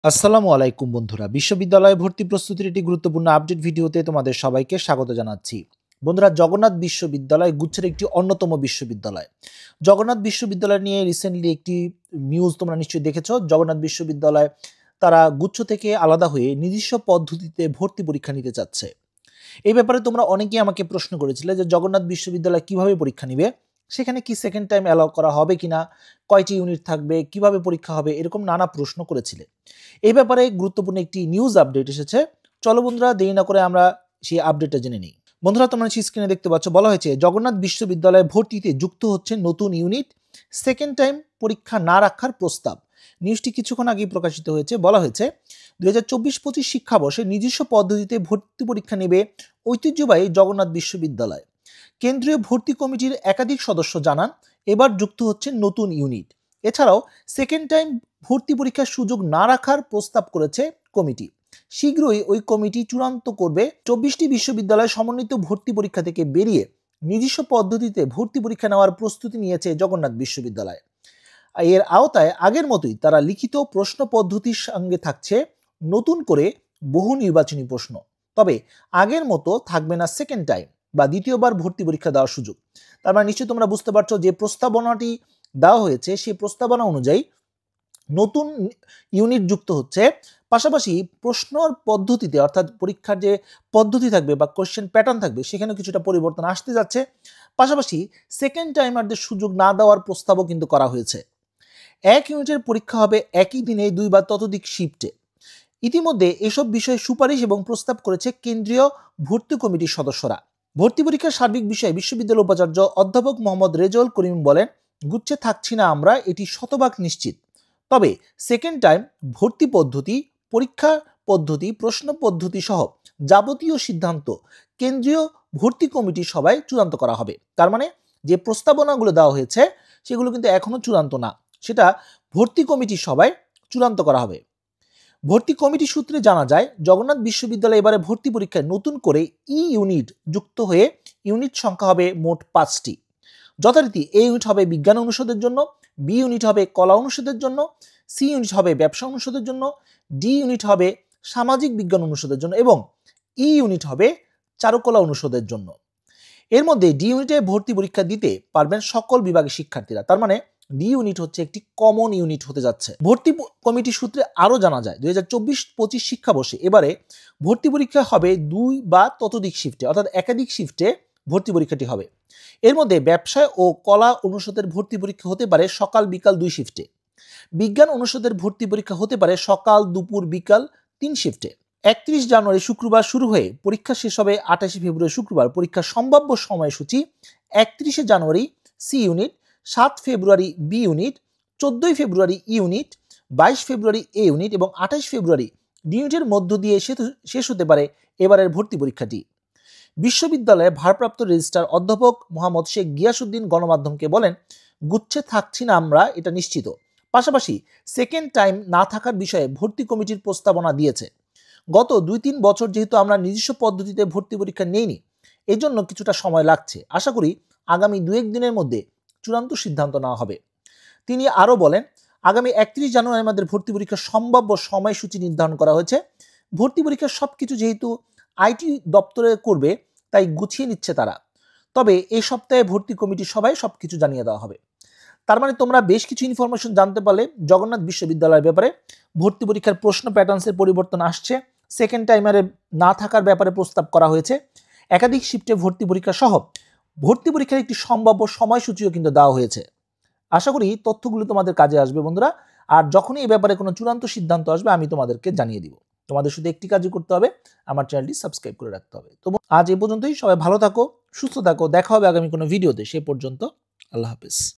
আসসালামু আলাইকুম বন্ধুরা, বিশ্ববিদ্যালয়ে ভর্তি প্রস্তুতির একটি গুরুত্বপূর্ণ আপডেট ভিডিওতে তোমাদের সবাইকে স্বাগত জানাচ্ছি। বন্ধুরা, জগন্নাথ বিশ্ববিদ্যালয় গুচ্ছের একটি অন্যতম বিশ্ববিদ্যালয়। জগন্নাথ বিশ্ববিদ্যালয় নিয়ে রিসেন্টলি একটি নিউজ তোমরা নিশ্চয়ই দেখেছো। জগন্নাথ বিশ্ববিদ্যালয় তারা গুচ্ছ থেকে আলাদা হয়ে নিজস্ব পদ্ধতিতে ভর্তি পরীক্ষা নিতে চাচ্ছে। এই ব্যাপারে তোমরা অনেকেই আমাকে প্রশ্ন করেছিলে যে জগন্নাথ বিশ্ববিদ্যালয় কিভাবে পরীক্ষা নিবে, সেখানে কি সেকেন্ড টাইম অ্যালাউ করা হবে কিনা, কয়টি ইউনিট থাকবে, কিভাবে পরীক্ষা হবে, এরকম নানা প্রশ্ন করেছিলে। এই ব্যাপারে গুরুত্বপূর্ণ একটি নিউজ আপডেট এসেছে। চলো বন্ধুরা, দেরি না করে আমরা সেই আপডেটটা জেনে নিই। বন্ধুরা, তোমরা স্ক্রিনে দেখতে পাচ্ছ, বলা হয়েছে জগন্নাথ বিশ্ববিদ্যালয়ে ভর্তিতে যুক্ত হচ্ছে নতুন ইউনিট, সেকেন্ড টাইম পরীক্ষা না রাখার প্রস্তাব। নিউজটি কিছুক্ষণ আগেই প্রকাশিত হয়েছে। বলা হয়েছে 2024-25 শিক্ষাবর্ষে নিজস্ব পদ্ধতিতে ভর্তি পরীক্ষা নেবে ঐতিহ্যবাহী জগন্নাথ বিশ্ববিদ্যালয়। কেন্দ্রীয় ভর্তি কমিটির একাধিক সদস্য জানান এবার যুক্ত হচ্ছে নতুন ইউনিট। এছাড়াও সেকেন্ড টাইম ভর্তি পরীক্ষার সুযোগ না রাখার প্রস্তাব করেছে কমিটি। শীঘ্রই ওই কমিটি চূড়ান্ত করবে 24টি বিশ্ববিদ্যালয় সমন্বিত ভর্তি পরীক্ষা থেকে বেরিয়ে নিজস্ব পদ্ধতিতে ভর্তি পরীক্ষা নেওয়ার প্রস্তুতি নিয়েছে জগন্নাথ বিশ্ববিদ্যালয়। এর আওতায় আগের মতোই তারা লিখিত প্রশ্ন পদ্ধতির সঙ্গে থাকছে নতুন করে বহু নির্বাচনী প্রশ্ন। তবে আগের মতো থাকবে না সেকেন্ড টাইম বা দ্বিতীয়বার ভর্তি পরীক্ষা দেওয়ার সুযোগ। তার মানে নিশ্চয়ই তোমরা বুঝতে পারছো যে প্রস্তাবনাটি দেওয়া হয়েছে সেই প্রস্তাবনা অনুযায়ী নতুন ইউনিট যুক্ত হচ্ছে, পাশাপাশি প্রশ্নর পদ্ধতিতে অর্থাৎ পরীক্ষার যে পদ্ধতি থাকবে বা কোশ্চেন প্যাটার্ন থাকবে সেখানেও কিছুটা পরিবর্তন আসতে যাচ্ছে। পাশাপাশি সেকেন্ড টাইমারদের সুযোগ না দেওয়ার প্রস্তাবও কিন্তু করা হয়েছে। এক ইউনিটের পরীক্ষা হবে একই দিনে 2 বা ততোধিক শিফটে। ইতিমধ্যে এসব বিষয়ে সুপারিশ এবং প্রস্তাব করেছে কেন্দ্রীয় ভর্তি কমিটির সদস্যরা। ভর্তি পরীক্ষার সার্বিক বিষয়ে বিশ্ববিদ্যালয়ের উপাচার্য অধ্যাপক মোহাম্মদ রেজাউল করিম বলেন, গুচ্ছে থাকছি না আমরা, এটি শতভাগ নিশ্চিত। তবে সেকেন্ড টাইম ভর্তি পদ্ধতি, পরীক্ষা পদ্ধতি, প্রশ্ন পদ্ধতি সহ যাবতীয় সিদ্ধান্ত কেন্দ্রীয় ভর্তি কমিটির সভায় চূড়ান্ত করা হবে। তার মানে যে প্রস্তাবনাগুলো দেওয়া হয়েছে সেগুলো কিন্তু এখনো চূড়ান্ত না, সেটা ভর্তি কমিটির সভায় চূড়ান্ত করা হবে। ভর্তি কমিটি সূত্রে জানা যায় জগন্নাথ বিশ্ববিদ্যালয়ে এবারে ভর্তি পরীক্ষায় নতুন করে ইউনিট যুক্ত হয়ে ইউনিট সংখ্যা হবে মোট 5টি। যথারীতি এ ইউনিট হবে বিজ্ঞান অনুষদের জন্য, বি ইউনিট হবে কলা অনুষদের জন্য, সি ইউনিট হবে ব্যবসা অনুষদের জন্য, ডি ইউনিট হবে সামাজিক বিজ্ঞান অনুষদের জন্য এবং ই ইউনিট হবে চারুকলা অনুষদের জন্য। এর মধ্যে ডি ইউনিটে ভর্তি পরীক্ষা দিতে পারবেন সকল বিভাগের শিক্ষার্থীরা। তার মানে ডি ইউনিট হচ্ছে একটি কমন ইউনিট হতে যাচ্ছে। ভর্তি কমিটি সূত্রে আরও জানা যায় 2024-25 শিক্ষাবর্ষে এবারে ভর্তি পরীক্ষা হবে 2 বা ততোধিক শিফটে, অর্থাৎ একাধিক শিফটে ভর্তি পরীক্ষাটি হবে। এর মধ্যে ব্যবসায় ও কলা অনুষদের ভর্তি পরীক্ষা হতে পারে সকাল বিকাল 2 শিফটে। বিজ্ঞান অনুষদের ভর্তি পরীক্ষা হতে পারে সকাল দুপুর বিকাল 3 শিফটে। 31 জানুয়ারি শুক্রবার শুরু হয়ে পরীক্ষা শেষ হবে 28 ফেব্রুয়ারি শুক্রবার। পরীক্ষার সম্ভাব্য সময়সূচি: 31 জানুয়ারি সি ইউনিট, 7 ফেব্রুয়ারি বি ইউনিট, 14 ফেব্রুয়ারি ই ইউনিট, 22 ফেব্রুয়ারি এ ইউনিট এবং 28 ফেব্রুয়ারি ডি ইউনিটের মধ্য দিয়ে শেষ হতে পারে এবারের ভর্তি পরীক্ষাটি। বিশ্ববিদ্যালয়ে ভারপ্রাপ্ত রেজিস্ট্রার অধ্যাপক মোহাম্মদ শেখ গিয়াসউদ্দিন গণমাধ্যমকে বলেন, গুচ্ছে থাকছি না আমরা, এটা নিশ্চিত। পাশাপাশি সেকেন্ড টাইম না থাকার বিষয়ে ভর্তি কমিটির প্রস্তাবনা দিয়েছে। গত 2-3 বছর যেহেতু আমরা নিজস্ব পদ্ধতিতে ভর্তি পরীক্ষা নেইনি, এজন্য কিছুটা সময় লাগছে। আশা করি আগামী 2-1 দিনের মধ্যে চূড়ান্ত সিদ্ধান্ত নেওয়া হবে। তিনি আরও বলেন, আগামী 31 জানুয়ারি আমাদের ভর্তি পরীক্ষার সম্ভাব্য সময়সূচি নির্ধারণ করা হয়েছে। ভর্তি পরীক্ষার সবকিছু যেহেতু আইটি দপ্তরে করবে তাই গুছিয়ে নিচ্ছে তারা। তবে এই সপ্তাহে ভর্তি কমিটির সভায় সবকিছু জানিয়ে দেওয়া হবে। তার মানে তোমরা বেশ কিছু ইনফরমেশন জানতে পারলে জগন্নাথ বিশ্ববিদ্যালয়ের ব্যাপারে। ভর্তি পরীক্ষার প্রশ্ন প্যাটার্নসের পরিবর্তন আসছে, সেকেন্ড টাইমারে না থাকার ব্যাপারে প্রস্তাব করা হয়েছে, একাধিক শিফটে ভর্তি পরীক্ষা সহ ভর্তি পরীক্ষার একটি সম্ভাব্য সময়সূচিও কিন্তু দেওয়া হয়েছে। আশা করি তথ্যগুলো তোমাদের কাজে আসবে বন্ধুরা। আর যখনই এই ব্যাপারে কোনো চূড়ান্ত সিদ্ধান্ত আসবে আমি তোমাদেরকে জানিয়ে দিব। তোমাদের শুধু একটি কাজই করতে হবে, আমার চ্যানেলটি সাবস্ক্রাইব করে রাখতে হবে। তো আজ এই পর্যন্তই। সবাই ভালো থাকো, সুস্থ থাকো। দেখা হবে আগামী কোনো ভিডিওতে। সে পর্যন্ত আল্লাহ হাফেজ।